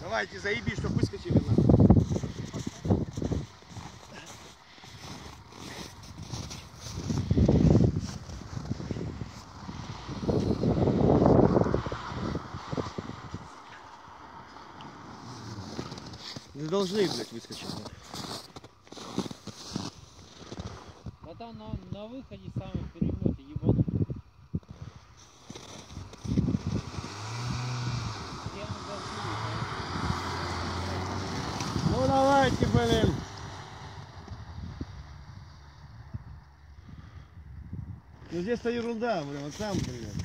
Давайте, заеби, чтобы выскочили на. Вы должны, блядь, выскочить. А там на выходе самый перелет ебанут. Ну давайте, блин. Ну здесь-то ерунда, блин, вот там, блин.